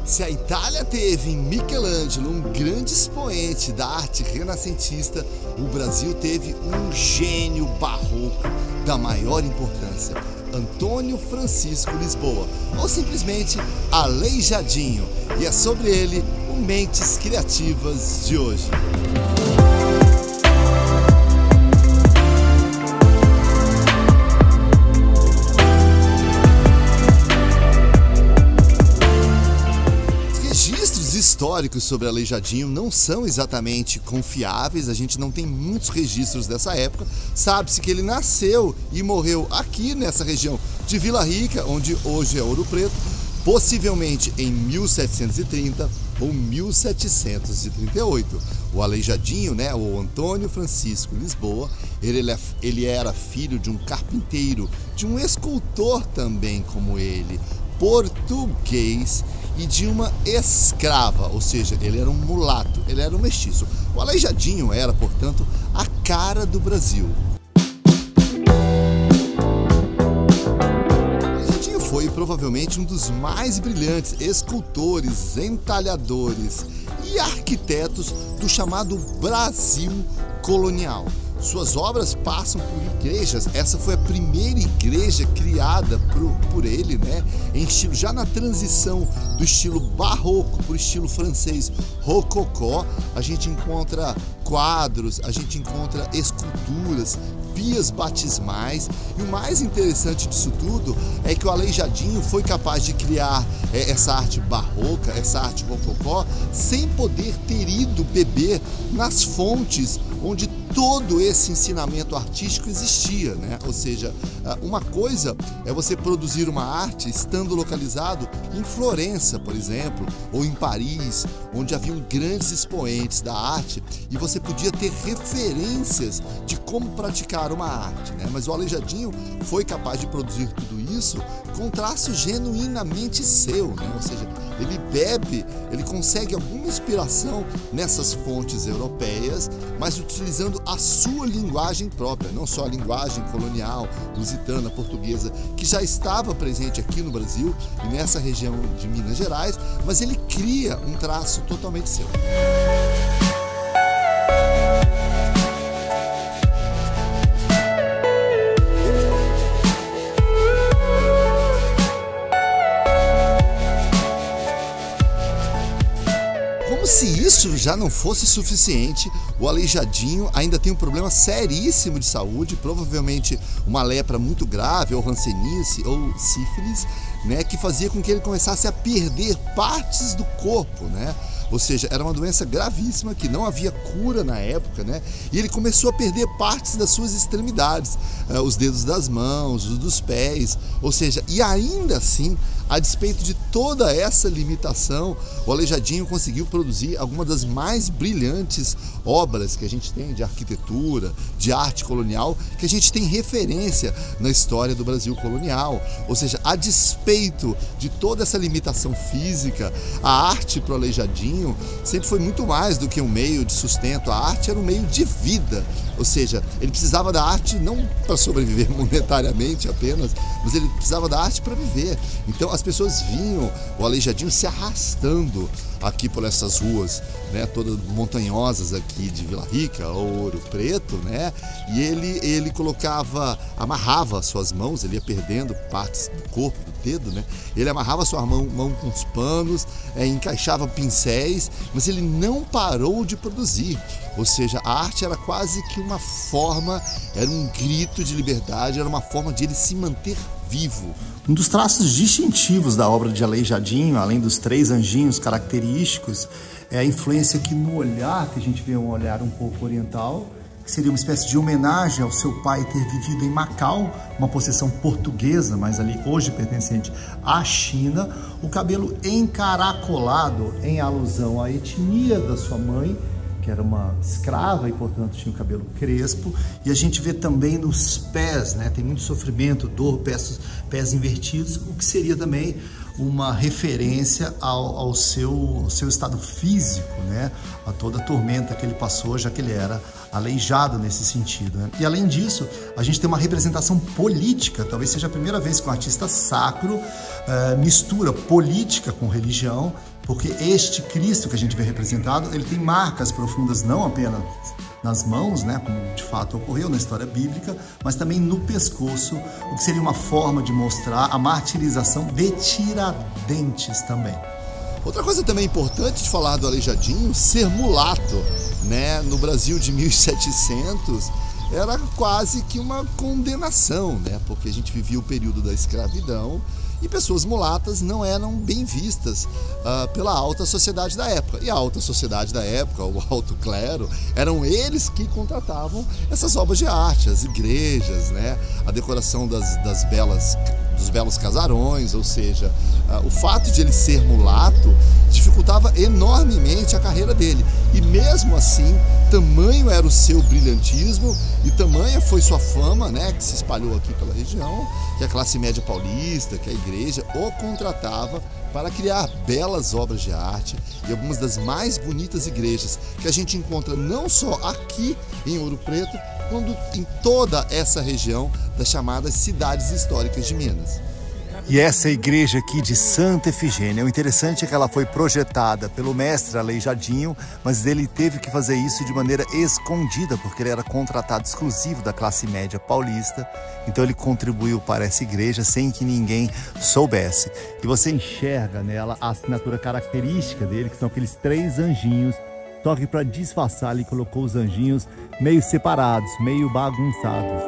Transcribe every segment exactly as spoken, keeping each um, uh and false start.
Se a Itália teve em Michelangelo um grande expoente da arte renascentista, o Brasil teve um gênio barroco da maior importância, Antônio Francisco Lisboa, ou simplesmente Aleijadinho. E é sobre ele o Mentes Criativas de hoje. Históricos sobre Aleijadinho não são exatamente confiáveis, a gente não tem muitos registros dessa época. Sabe-se que ele nasceu e morreu aqui nessa região de Vila Rica, onde hoje é Ouro Preto, possivelmente em mil setecentos e trinta ou mil setecentos e trinta e oito. O Aleijadinho, né, o Antônio Francisco Lisboa, ele, ele era filho de um carpinteiro, de um escultor também como ele, português, e de uma escrava, ou seja, ele era um mulato, ele era um mestiço. O Aleijadinho era, portanto, a cara do Brasil. O Aleijadinho foi provavelmente um dos mais brilhantes escultores, entalhadores e arquitetos do chamado Brasil colonial. Suas obras passam por igrejas. Essa foi a primeira igreja criada por, por ele, né? Em estilo, já na transição do estilo barroco para o estilo francês rococó, a gente encontra quadros, a gente encontra esculturas, pias batismais. E o mais interessante disso tudo é que o Aleijadinho foi capaz de criar é, essa arte barroca, essa arte rococó, sem poder ter ido beber nas fontes onde todo esse ensinamento artístico existia, né? Ou seja, uma coisa é você produzir uma arte estando localizado em Florença, por exemplo, ou em Paris, onde haviam grandes expoentes da arte e você podia ter referências de como praticar uma arte, né? Mas o Aleijadinho foi capaz de produzir tudo isso com traço genuinamente seu, né? Ou seja, ele bebe, ele consegue alguma inspiração nessas fontes europeias, mas utilizando a sua linguagem própria, não só a linguagem colonial, lusitana, portuguesa, que já estava presente aqui no Brasil e nessa região de Minas Gerais, mas ele cria um traço totalmente seu. Como se isso já não fosse suficiente, o Aleijadinho ainda tem um problema seríssimo de saúde, provavelmente uma lepra muito grave, ou hanseníase, ou sífilis, né, que fazia com que ele começasse a perder partes do corpo, né? Ou seja, era uma doença gravíssima que não havia cura na época, né? E ele começou a perder partes das suas extremidades, uh, os dedos das mãos, os dos pés, ou seja, e ainda assim, a despeito de toda essa limitação, o Aleijadinho conseguiu produzir algumas das mais brilhantes obras que a gente tem de arquitetura, de arte colonial, que a gente tem referência na história do Brasil colonial. Ou seja, a despeito de toda essa limitação física, a arte para o Aleijadinho sempre foi muito mais do que um meio de sustento. A arte era um meio de vida, ou seja, ele precisava da arte não para sobreviver monetariamente apenas, mas ele precisava da arte para viver. Então as pessoas vinham o Aleijadinho se arrastando aqui por essas ruas, né, todas montanhosas aqui de Vila Rica ou Ouro Preto, né, e ele, ele colocava, amarrava suas mãos, ele ia perdendo partes do corpo, do dedo, né, ele amarrava sua mão, mão com os panos, é, encaixava pincéis, mas ele não parou de produzir. Ou seja, a arte era quase que uma forma, era um grito de liberdade, era uma forma de ele se manter vivo. Um dos traços distintivos da obra de Aleijadinho, além dos três anjinhos característicos, é a influência que no olhar, que a gente vê um olhar um pouco oriental, que seria uma espécie de homenagem ao seu pai ter vivido em Macau, uma possessão portuguesa, mas ali hoje pertencente à China, o cabelo encaracolado em alusão à etnia da sua mãe, que era uma escrava e, portanto, tinha o cabelo crespo. E a gente vê também nos pés, né? Tem muito sofrimento, dor, pés, pés invertidos, o que seria também uma referência ao, ao, seu, ao seu estado físico, né? A toda a tormenta que ele passou, já que ele era aleijado nesse sentido, né? E além disso, a gente tem uma representação política, talvez seja a primeira vez que um artista sacro uh, mistura política com religião, porque este Cristo que a gente vê representado, ele tem marcas profundas não apenas nas mãos, né, como de fato ocorreu na história bíblica, mas também no pescoço, o que seria uma forma de mostrar a martirização de Tiradentes também. Outra coisa também importante de falar do Aleijadinho, ser mulato, né? No Brasil de mil e setecentos era quase que uma condenação, né? Porque a gente vivia o período da escravidão e pessoas mulatas não eram bem vistas uh, pela alta sociedade da época. E a alta sociedade da época, o alto clero, eram eles que contratavam essas obras de arte, as igrejas, né? A decoração das, das belas, dos belos casarões, ou seja, uh, o fato de ele ser mulato dificultava enormemente a carreira dele. E mesmo assim, tamanho era o seu brilhantismo e tamanha foi sua fama, né, que se espalhou aqui pela região, que a classe média paulista, que a igreja o contratava para criar belas obras de arte e algumas das mais bonitas igrejas que a gente encontra não só aqui em Ouro Preto, quanto em toda essa região das chamadas cidades históricas de Minas. E essa igreja aqui de Santa Efigênia, o interessante é que ela foi projetada pelo mestre Aleijadinho, mas ele teve que fazer isso de maneira escondida, porque ele era contratado exclusivo da classe média paulista, então ele contribuiu para essa igreja sem que ninguém soubesse. E você enxerga nela a assinatura característica dele, que são aqueles três anjinhos, só que para disfarçar ele colocou os anjinhos meio separados, meio bagunçados.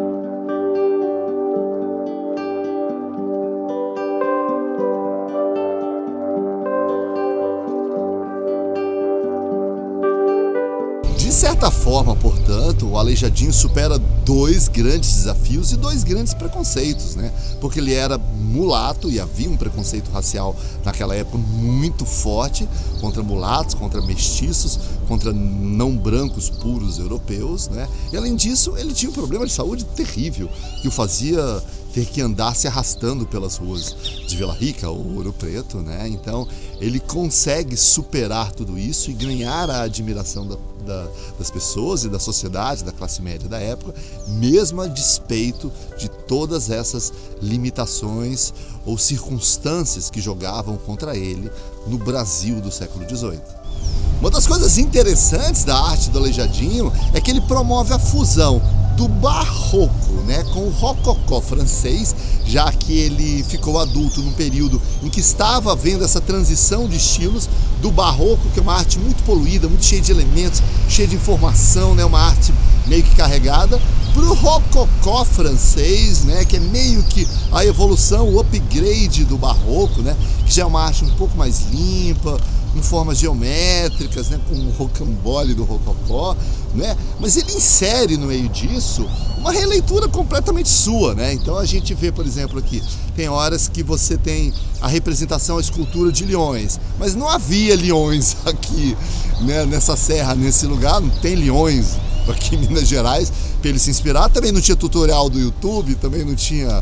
De certa forma, portanto, o Aleijadinho supera dois grandes desafios e dois grandes preconceitos, né? Porque ele era mulato e havia um preconceito racial naquela época muito forte contra mulatos, contra mestiços, contra não brancos puros europeus, né? E além disso, ele tinha um problema de saúde terrível que o fazia ter que andar se arrastando pelas ruas de Vila Rica ou Ouro Preto, né? Então ele consegue superar tudo isso e ganhar a admiração da, da, das pessoas e da sociedade, da classe média da época, mesmo a despeito de todas essas limitações ou circunstâncias que jogavam contra ele no Brasil do século dezoito. Uma das coisas interessantes da arte do Aleijadinho é que ele promove a fusão do barroco, né, com o rococó francês, já que ele ficou adulto num período em que estava havendo essa transição de estilos do barroco, que é uma arte muito poluída, muito cheia de elementos, cheia de informação, né, uma arte meio que carregada, para o rococó francês, né, que é meio que a evolução, o upgrade do barroco, né, que já é uma arte um pouco mais limpa, com formas geométricas, né, com o rocambole do rococó, né? Mas ele insere no meio disso uma releitura completamente sua, né? Então a gente vê, por exemplo, aqui, tem horas que você tem a representação, a escultura de leões, mas não havia leões aqui, né, nessa serra, nesse lugar, não tem leões aqui em Minas Gerais para ele se inspirar. Também não tinha tutorial do YouTube, também não tinha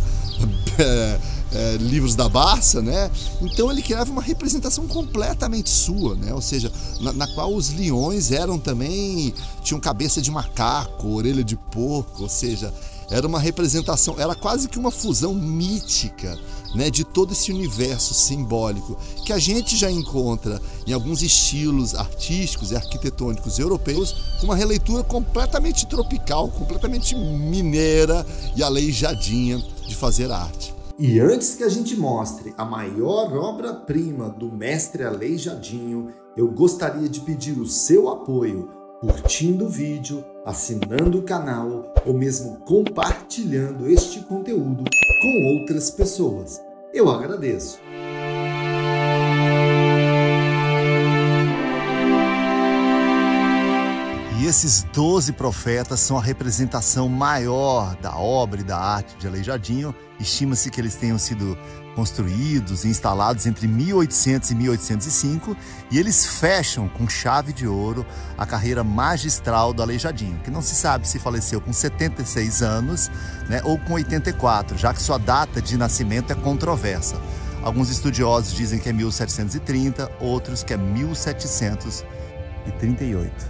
é, É, livros da Barça, né? Então ele criava uma representação completamente sua, né? Ou seja, na, na qual os leões eram também, tinham cabeça de macaco, orelha de porco, ou seja, era uma representação, era quase que uma fusão mítica, né, de todo esse universo simbólico que a gente já encontra em alguns estilos artísticos e arquitetônicos europeus, com uma releitura completamente tropical, completamente mineira e aleijadinha de fazer arte. E antes que a gente mostre a maior obra-prima do mestre Aleijadinho, eu gostaria de pedir o seu apoio, curtindo o vídeo, assinando o canal ou mesmo compartilhando este conteúdo com outras pessoas. Eu agradeço. E esses doze profetas são a representação maior da obra e da arte de Aleijadinho. Estima-se que eles tenham sido construídos e instalados entre mil e oitocentos e mil oitocentos e cinco, e eles fecham com chave de ouro a carreira magistral do Aleijadinho, que não se sabe se faleceu com setenta e seis anos, né, ou com oitenta e quatro, já que sua data de nascimento é controversa. Alguns estudiosos dizem que é mil setecentos e trinta, outros que é mil setecentos e trinta e oito.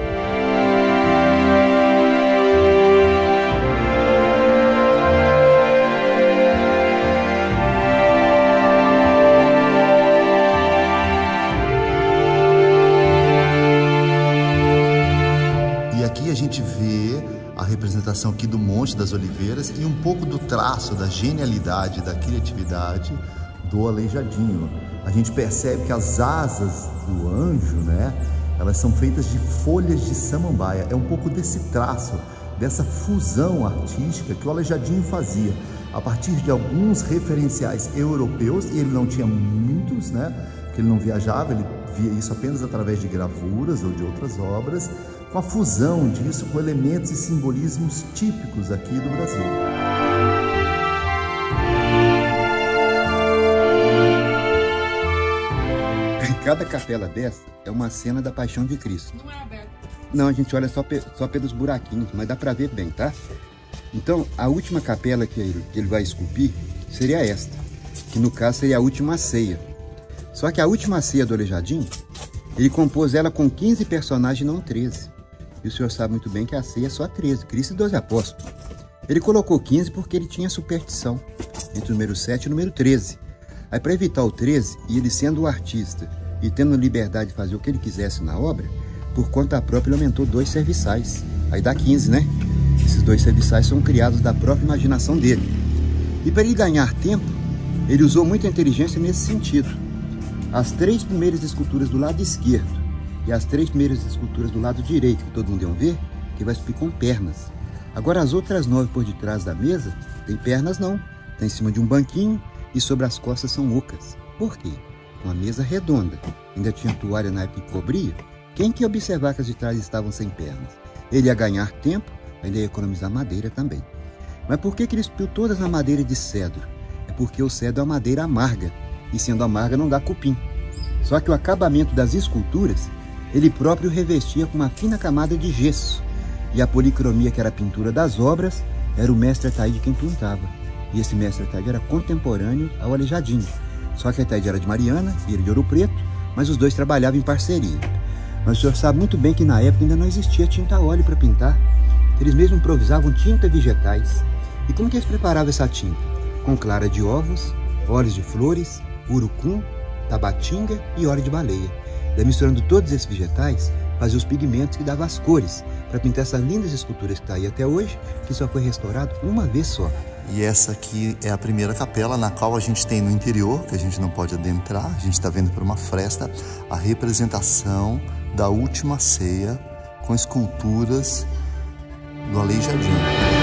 E aqui a gente vê a representação aqui do Monte das Oliveiras e um pouco do traço, da genialidade, da criatividade do Aleijadinho. A gente percebe que as asas do anjo, né, elas são feitas de folhas de samambaia. É um pouco desse traço, dessa fusão artística que o Aleijadinho fazia a partir de alguns referenciais europeus, e ele não tinha muitos, né, porque ele não viajava, ele via isso apenas através de gravuras ou de outras obras, com a fusão disso com elementos e simbolismos típicos aqui do Brasil. Cada capela dessa é uma cena da Paixão de Cristo. Não é aberto. Não, a gente olha só, pe só pelos buraquinhos, mas dá pra ver bem, tá? Então, a última capela que ele, que ele vai esculpir seria esta, que no caso seria a Última Ceia. Só que a Última Ceia do Aleijadinho, ele compôs ela com quinze personagens, não treze. E o senhor sabe muito bem que a ceia é só treze, Cristo e doze apóstolos. Ele colocou quinze porque ele tinha superstição entre o número sete e o número treze. Aí, para evitar o treze, e ele sendo o artista e tendo liberdade de fazer o que ele quisesse na obra, por conta própria ele aumentou dois serviçais. Aí dá quinze, né? Esses dois serviçais são criados da própria imaginação dele. E para ele ganhar tempo, ele usou muita inteligência nesse sentido. As três primeiras esculturas do lado esquerdo e as três primeiras esculturas do lado direito, que todo mundo deu ver, que vai subir com pernas. Agora as outras nove por detrás da mesa, tem pernas não. Está em cima de um banquinho e sobre as costas são ocas. Por quê? Uma mesa redonda, ainda tinha toalha na época que cobria. Quem que ia observar que as de trás estavam sem pernas? Ele ia ganhar tempo, ainda ia economizar madeira também. Mas por que que ele esculpiu todas na madeira de cedro? É porque o cedro é uma madeira amarga, e sendo amarga não dá cupim. Só que o acabamento das esculturas, ele próprio revestia com uma fina camada de gesso. E a policromia, que era a pintura das obras, era o mestre Ataíde quem pintava. E esse mestre Ataíde era contemporâneo ao Aleijadinho. Só que a Ataíde era de Mariana e ele de Ouro Preto, mas os dois trabalhavam em parceria. Mas o senhor sabe muito bem que na época ainda não existia tinta a óleo para pintar. Eles mesmos improvisavam tinta vegetais. E como que eles preparavam essa tinta? Com clara de ovos, óleos de flores, urucum, tabatinga e óleo de baleia. Daí, misturando todos esses vegetais, fazia os pigmentos que davam as cores para pintar essas lindas esculturas que está aí até hoje, que só foi restaurado uma vez só. E essa aqui é a primeira capela, na qual a gente tem no interior, que a gente não pode adentrar, a gente está vendo por uma fresta, a representação da Última Ceia com esculturas do Aleijadinho.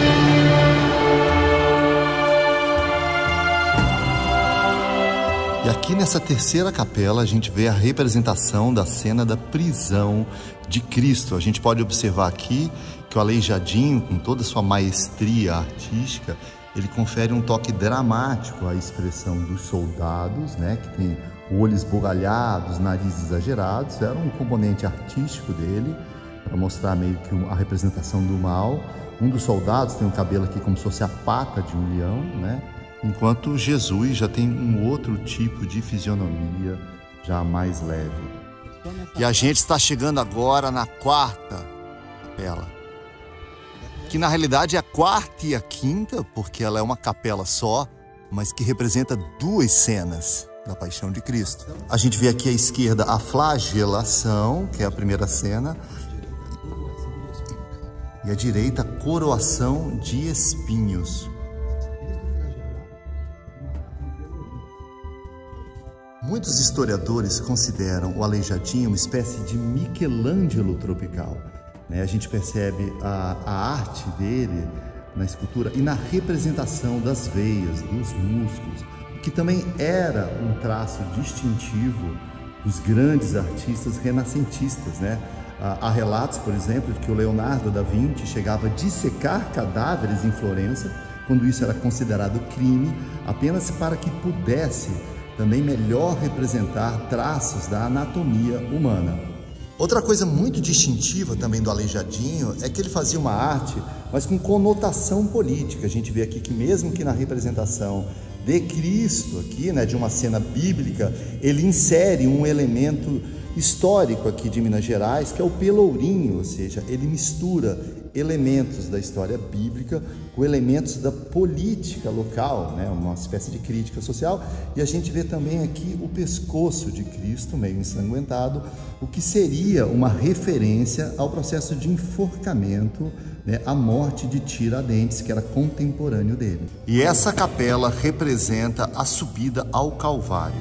E aqui nessa terceira capela a gente vê a representação da cena da prisão de Cristo. A gente pode observar aqui que o Aleijadinho, com toda a sua maestria artística, ele confere um toque dramático à expressão dos soldados, né, que tem o olho esbugalhado, os narizes exagerados. Era um componente artístico dele, para mostrar meio que a representação do mal. Um dos soldados tem um cabelo aqui como se fosse a pata de um leão, né? Enquanto Jesus já tem um outro tipo de fisionomia, já mais leve. E a gente está chegando agora na quarta capela, que na realidade é a quarta e a quinta, porque ela é uma capela só, mas que representa duas cenas da Paixão de Cristo. A gente vê aqui à esquerda a flagelação, que é a primeira cena, e à direita a coroação de espinhos. Muitos historiadores consideram o Aleijadinho uma espécie de Michelangelo tropical. A gente percebe a, a arte dele na escultura e na representação das veias, dos músculos, que também era um traço distintivo dos grandes artistas renascentistas, né? Há relatos, por exemplo, de que o Leonardo da Vinci chegava a dissecar cadáveres em Florença, quando isso era considerado crime, apenas para que pudesse também melhor representar traços da anatomia humana. Outra coisa muito distintiva também do Aleijadinho é que ele fazia uma arte, mas com conotação política. A gente vê aqui que mesmo que na representação de Cristo aqui, né, de uma cena bíblica, ele insere um elemento histórico aqui de Minas Gerais, que é o pelourinho, ou seja, ele mistura elementos da história bíblica com elementos da política local, né, uma espécie de crítica social, e a gente vê também aqui o pescoço de Cristo meio ensanguentado, o que seria uma referência ao processo de enforcamento, né, a morte de Tiradentes, que era contemporâneo dele. E essa capela representa a subida ao Calvário.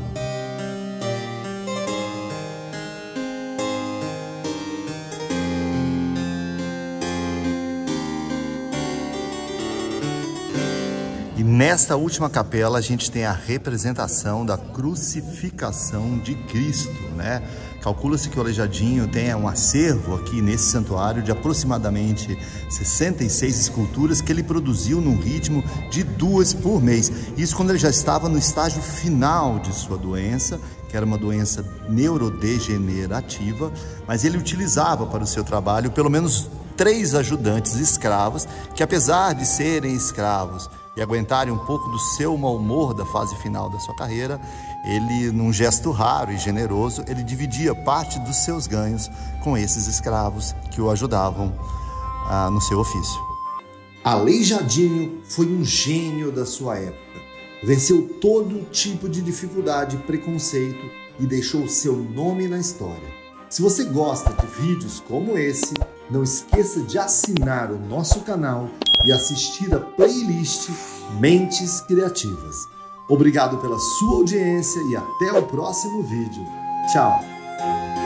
E nesta última capela a gente tem a representação da crucificação de Cristo, né? Calcula-se que o Aleijadinho tenha um acervo aqui nesse santuário de aproximadamente sessenta e seis esculturas que ele produziu num ritmo de duas por mês. Isso quando ele já estava no estágio final de sua doença, que era uma doença neurodegenerativa, mas ele utilizava para o seu trabalho pelo menos três ajudantes escravos que, apesar de serem escravos e aguentarem um pouco do seu mau humor da fase final da sua carreira, ele, num gesto raro e generoso, ele dividia parte dos seus ganhos com esses escravos que o ajudavam ah, no seu ofício. Aleijadinho foi um gênio da sua época. Venceu todo tipo de dificuldade e preconceito e deixou seu nome na história. Se você gosta de vídeos como esse, não esqueça de assinar o nosso canal e assistir a playlist Mentes Criativas. Obrigado pela sua audiência e até o próximo vídeo. Tchau!